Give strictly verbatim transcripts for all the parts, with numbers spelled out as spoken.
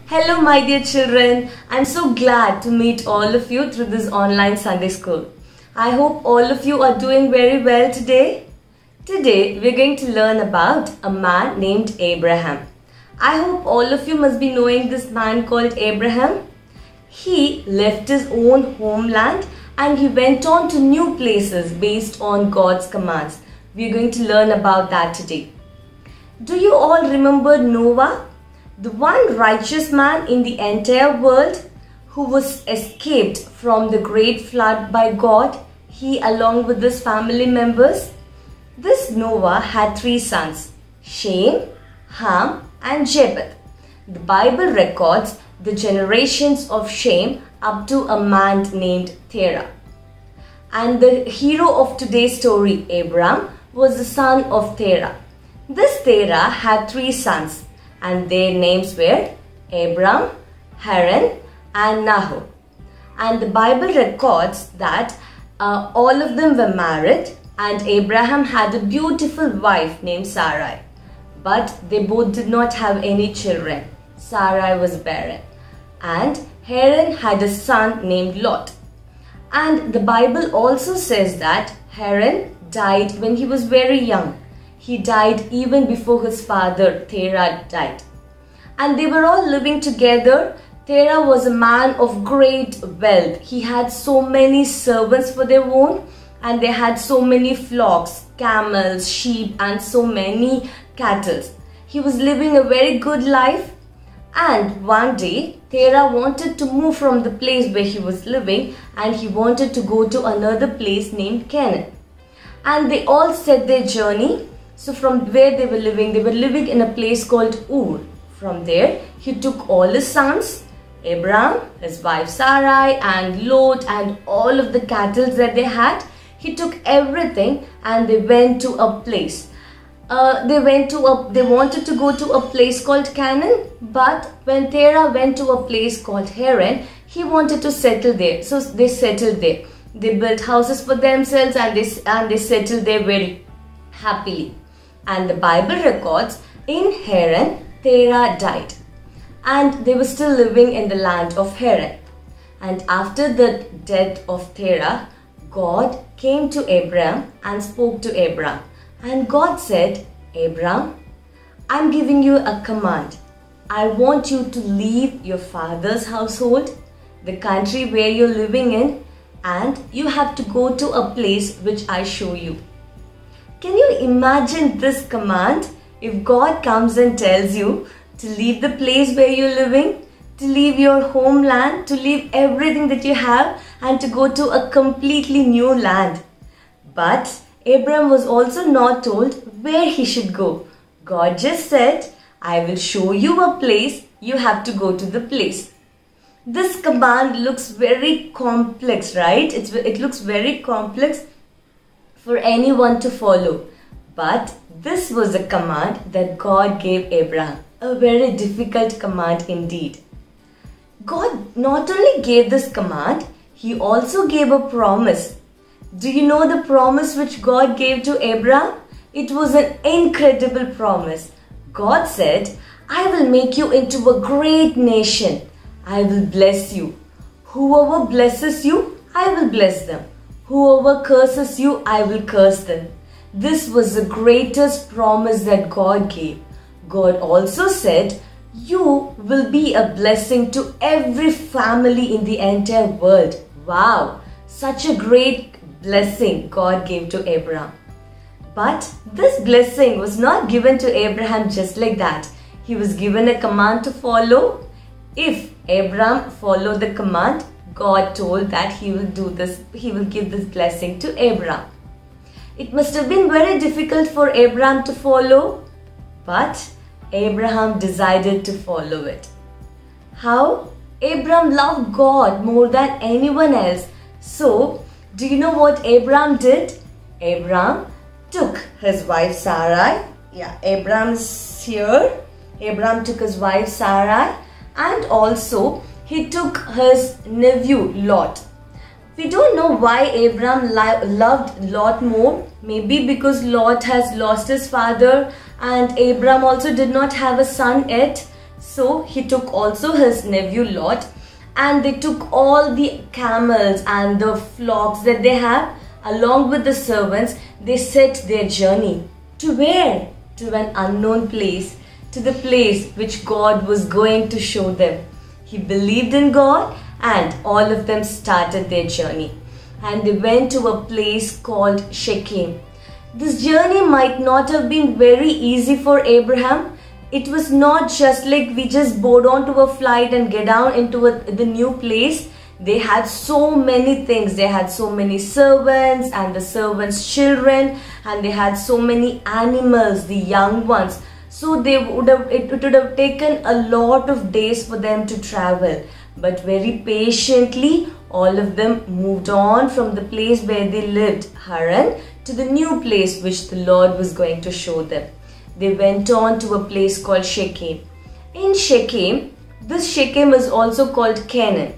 Hello my dear children, I'm so glad to meet all of you through this online Sunday school. I hope all of you are doing very well today. Today we're going to learn about a man named Abraham. I hope all of you must be knowing this man called Abraham. He left his own homeland and he went on to new places based on God's commands. We're going to learn about that today. Do you all remember Noah? The one righteous man in the entire world who was escaped from the great flood by God, he along with his family members. This Noah had three sons, Shem, Ham and Japheth. The Bible records the generations of Shem up to a man named Terah. And the hero of today's story, Abram, was the son of Terah. This Terah had three sons, and their names were Abram, Haran and Nahor. And the Bible records that uh, all of them were married and Abraham had a beautiful wife named Sarai. But they both did not have any children. Sarai was barren. And Haran had a son named Lot. And the Bible also says that Haran died when he was very young. He died even before his father Terah died. And they were all living together. Terah was a man of great wealth. He had so many servants for their own, and they had so many flocks, camels, sheep and so many cattle. He was living a very good life. And one day Terah wanted to move from the place where he was living and he wanted to go to another place named Canaan. And they all set their journey. So from where they were living, they were living in a place called Ur. From there, he took all his sons, Abram, his wife Sarai and Lot and all of the cattle that they had. He took everything and they went to a place. Uh, they went to a, they wanted to go to a place called Canaan, but when Terah went to a place called Haran, he wanted to settle there. So they settled there. They built houses for themselves and they, and they settled there very happily. And the Bible records in Haran, Terah died. And they were still living in the land of Haran. And after the death of Terah, God came to Abram and spoke to Abram. And God said, Abram, I'm giving you a command. I want you to leave your father's household, the country where you're living in, and you have to go to a place which I show you. Can you imagine this command? If God comes and tells you to leave the place where you're living, to leave your homeland, to leave everything that you have and to go to a completely new land. But Abram was also not told where he should go. God just said, I will show you a place, you have to go to the place. This command looks very complex, right? It's, it looks very complex for anyone to follow. But this was a command that God gave Abraham, a very difficult command indeed. God not only gave this command, he also gave a promise. Do you know the promise which God gave to Abraham? It was an incredible promise. God said, I will make you into a great nation. I will bless you. Whoever blesses you, I will bless them. Whoever curses you, I will curse them. This was the greatest promise that God gave. God also said, you will be a blessing to every family in the entire world. Wow, such a great blessing God gave to Abraham. But this blessing was not given to Abraham just like that. He was given a command to follow. If Abraham followed the command, God told that he will do this, he will give this blessing to Abraham. It must have been very difficult for Abraham to follow, but Abraham decided to follow it. How? Abraham loved God more than anyone else. So, do you know what Abraham did? Abraham took his wife Sarai. Yeah, Abraham's here. Abraham took his wife Sarai and also he took his nephew Lot. We don't know why Abraham loved Lot more. Maybe because Lot has lost his father and Abraham also did not have a son yet. So he took also his nephew Lot, and they took all the camels and the flocks that they had along with the servants. They set their journey to where? To an unknown place, to the place which God was going to show them. He believed in God, and all of them started their journey. And they went to a place called Shechem. This journey might not have been very easy for Abraham. It was not just like we just board onto a flight and get down into a, the new place. They had so many things. They had so many servants and the servants' children, and they had so many animals, the young ones. So they would have, it, it would have taken a lot of days for them to travel. But very patiently, all of them moved on from the place where they lived, Haran, to the new place which the Lord was going to show them. They went on to a place called Shechem. In Shechem, this Shechem is also called Canaan.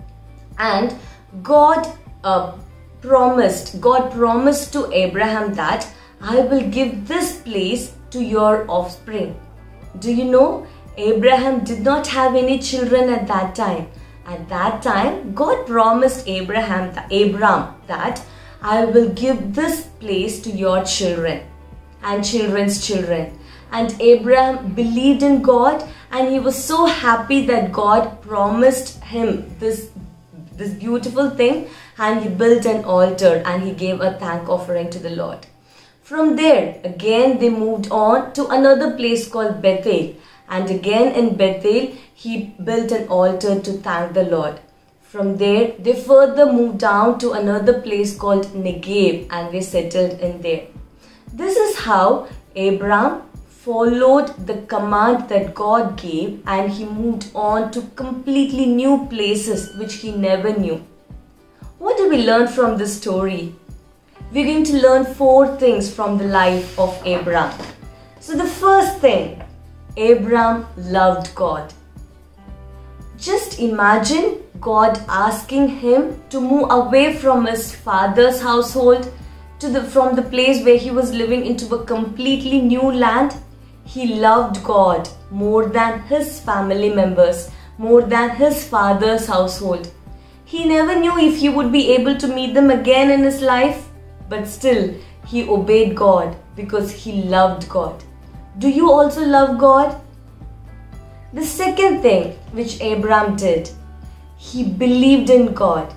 And God uh, promised, God promised to Abraham that I will give this place to your offspring. Do you know, Abraham did not have any children at that time. At that time, God promised Abraham, Abram that I will give this place to your children and children's children. And Abraham believed in God, and he was so happy that God promised him this, this beautiful thing, and he built an altar and he gave a thank offering to the Lord. From there, again they moved on to another place called Bethel. And again in Bethel, he built an altar to thank the Lord. From there, they further moved down to another place called Negev, and they settled in there. This is how Abraham followed the command that God gave, and he moved on to completely new places which he never knew. What do we learn from this story? We're going to learn four things from the life of Abraham. So the first thing, Abraham loved God. Just imagine God asking him to move away from his father's household to the, from the place where he was living into a completely new land. He loved God more than his family members, more than his father's household. He never knew if he would be able to meet them again in his life, but still he obeyed God because he loved God. Do you also love God? The second thing which Abraham did, he believed in God.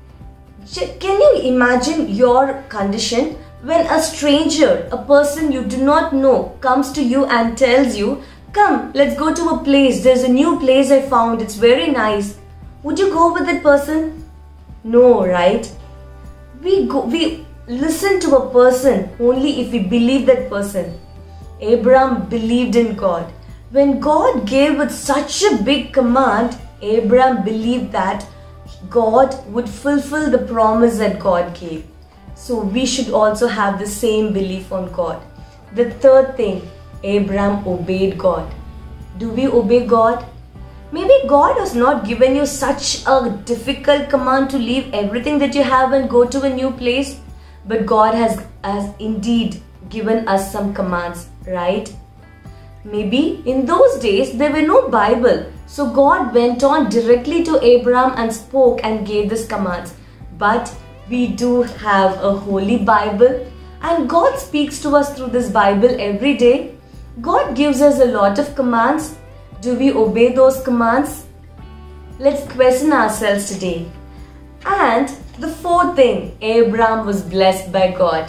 Can you imagine your condition when a stranger, a person you do not know, comes to you and tells you, come, let's go to a place, there's a new place I found, it's very nice. Would you go with that person? No, right? We go, we listen to a person only if we believe that person. Abraham believed in God. When God gave it such a big command, Abraham believed that God would fulfill the promise that God gave. So we should also have the same belief on God. The third thing, Abraham obeyed God. Do we obey God? Maybe God has not given you such a difficult command to leave everything that you have and go to a new place. But God has, has indeed given us some commands, right? Maybe in those days there were no Bible. So God went on directly to Abraham and spoke and gave these commands. But we do have a holy Bible, and God speaks to us through this Bible every day. God gives us a lot of commands. Do we obey those commands? Let's question ourselves today. And the fourth thing, Abraham was blessed by God.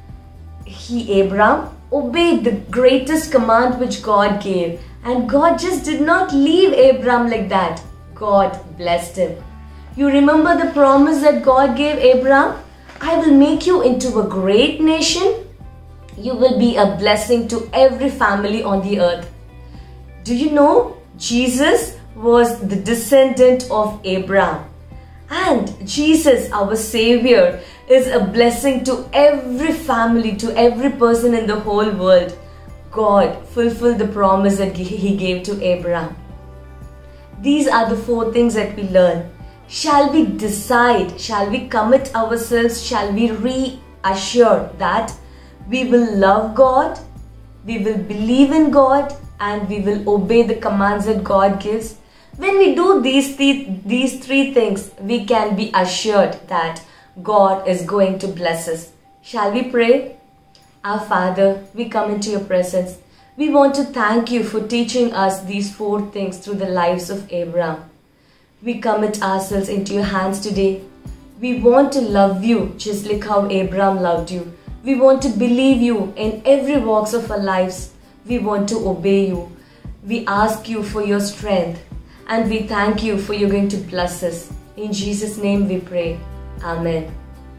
He, Abraham, obeyed the greatest command which God gave. And God just did not leave Abraham like that. God blessed him. You remember the promise that God gave Abraham? I will make you into a great nation. You will be a blessing to every family on the earth. Do you know Jesus was the descendant of Abraham? And Jesus, our Savior, is a blessing to every family, to every person in the whole world. God fulfilled the promise that He gave to Abraham. These are the four things that we learn. Shall we decide, shall we commit ourselves, shall we reassure that we will love God, we will believe in God, and we will obey the commands that God gives. When we do these th- these three things, we can be assured that God is going to bless us. Shall we pray? Our Father, we come into your presence. We want to thank you for teaching us these four things through the lives of Abraham. We commit ourselves into your hands today. We want to love you just like how Abraham loved you. We want to believe you in every walks of our lives. We want to obey you. We ask you for your strength and we thank you for you're going to bless us. In Jesus' name we pray. Amen.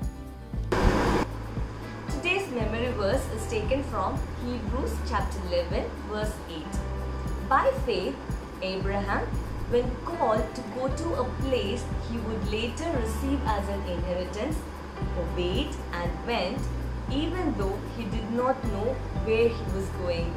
Today's memory verse is taken from Hebrews chapter eleven verse eight. By faith, Abraham, when called to go to a place he would later receive as an inheritance, obeyed and went, even though he did not know where he was going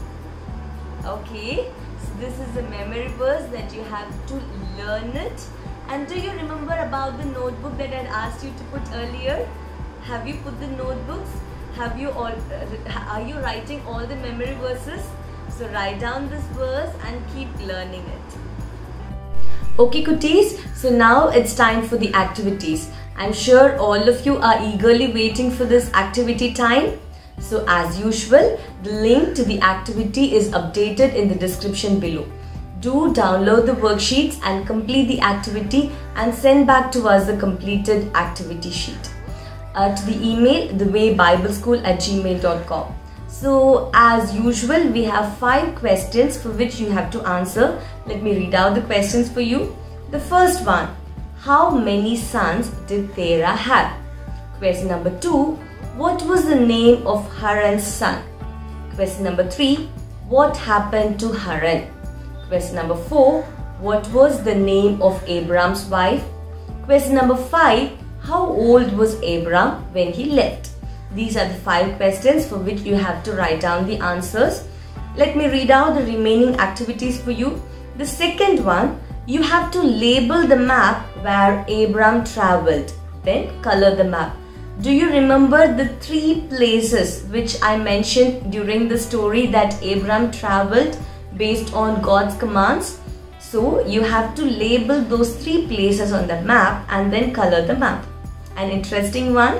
to. Okay, so this is a memory verse that you have to learn it. And do you remember about the notebook that I had asked you to put earlier? Have you put the notebooks? Have you all? Uh, are you writing all the memory verses? So write down this verse and keep learning it. Okay, cuties. So now it's time for the activities. I'm sure all of you are eagerly waiting for this activity time. So as usual, the link to the activity is updated in the description below. Do download the worksheets and complete the activity and send back to us the completed activity sheet. Uh, to the email thewaybibleschool at gmail dot com. So as usual, we have five questions for which you have to answer. Let me read out the questions for you. The first one, how many sons did Terah have? Question number two, what was the name of Haran's son? Question number three, what happened to Haran? Question number four, what was the name of Abraham's wife? Question number five, how old was Abraham when he left? These are the five questions for which you have to write down the answers. Let me read out the remaining activities for you. The second one, you have to label the map where Abraham traveled. Then color the map. Do you remember the three places which I mentioned during the story that Abraham traveled based on God's commands? So you have to label those three places on the map and then color the map. An interesting one.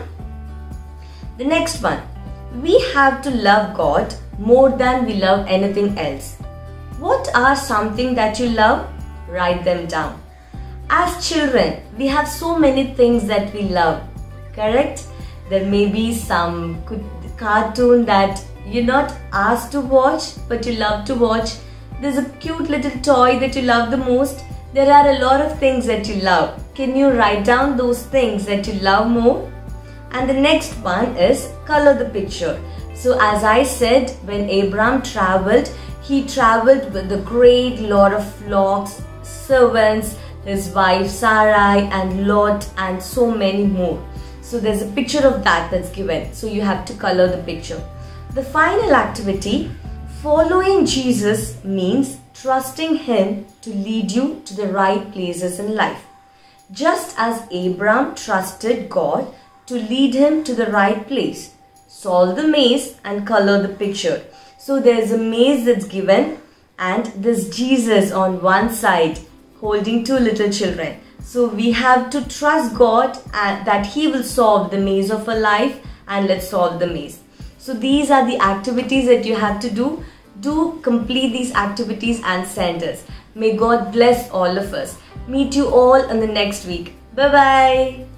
The next one, we have to love God more than we love anything else. What are something that you love? Write them down. As children, we have so many things that we love, correct? There may be some cartoon that you're not asked to watch, but you love to watch. There's a cute little toy that you love the most. There are a lot of things that you love. Can you write down those things that you love more? And the next one is color the picture. So as I said, when Abraham traveled, he traveled with a great lot of flocks, servants, his wife Sarai and Lot and so many more. So there's a picture of that that's given. So you have to color the picture. The final activity, following Jesus means trusting him to lead you to the right places in life. Just as Abraham trusted God to lead him to the right place. Solve the maze and color the picture. So there's a maze that's given and there's Jesus on one side holding two little children. So we have to trust God and that he will solve the maze of our life, and let's solve the maze. So these are the activities that you have to do. Do complete these activities and send us. May God bless all of us. Meet you all in the next week. Bye-bye.